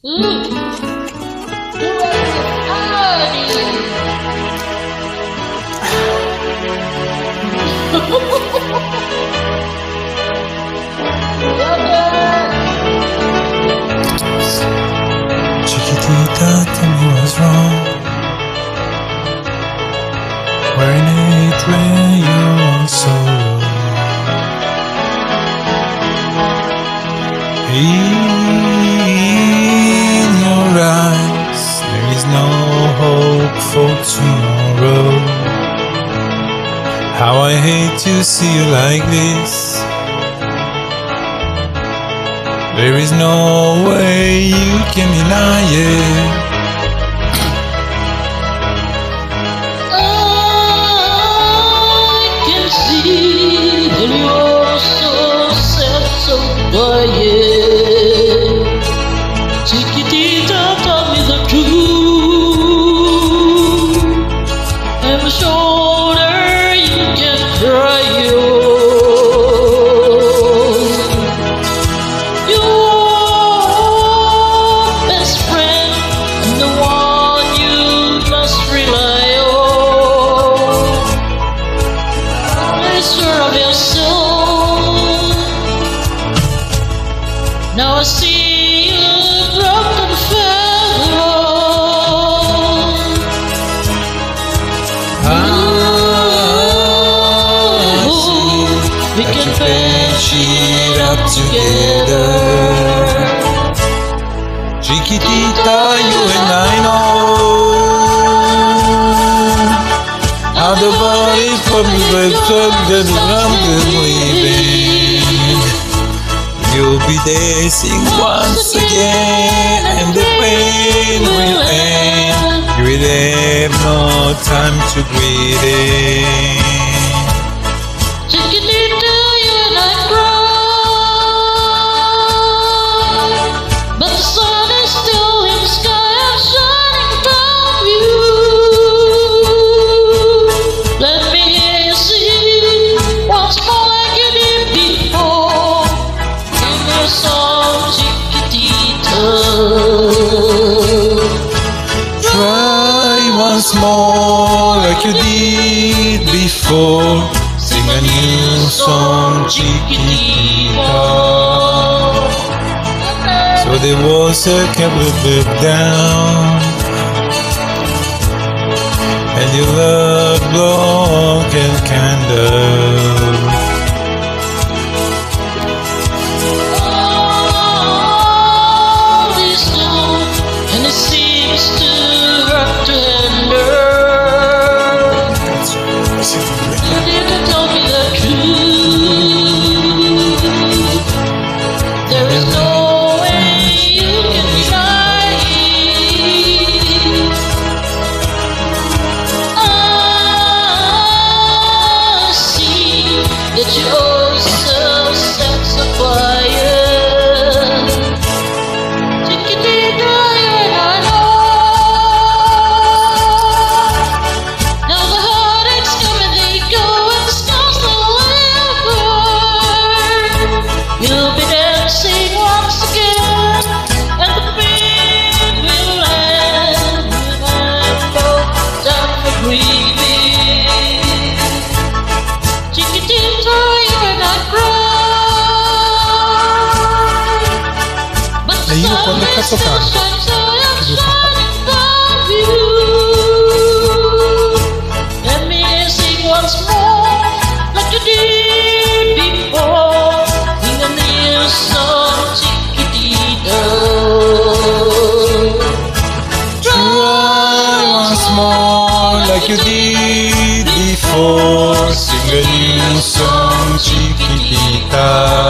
Chiquitita, tell me what's wrong. Wearing it when you're so wrong. In your eyes, there is no hope for tomorrow. How I hate to see you like this. There is no way you can deny it. I can see that you're so sad, so quiet. Chiquitita, tell me the truth. I'm shoulder you can cry. Now I see you broken feather. We can patch it up together. Chiquitita, you and I know how the body for me, but so good I'm good leaving. You'll be dancing once again, and the pain will end. You will have no time to breathe in. Chiquitita, you and I cry, but the sun is still in the sky and shining from you. Let me hear you sing once more like you did before. Sing your song, Chiquitita. Try once more like you did before. Sing a new song, Chiquitita. So there was a couple bit down, and your love broken candle. All is gone, and it seems to hurt to endure. You didn't tell me the truth. There is no way you can deny it. I see that you're so sad, so quiet. Chiquitita, and I know. Now the heartaches come and they go, and the scars will linger. You'll be dancing once again, and the pain will end. And both time for grieving. Chiquitita, you and I cry, but the Ayun, sun quando is ka still tocando? shining, so I'm Che shining from you. Let me sing once more, like you did before. Sing a new song, Chiquitita. Try once more like you did before. Sing a new song, Chiquitita.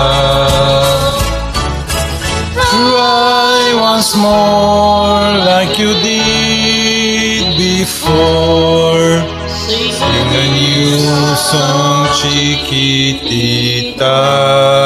Try once more like you did before. Sing Sing a new song, Chiquitita.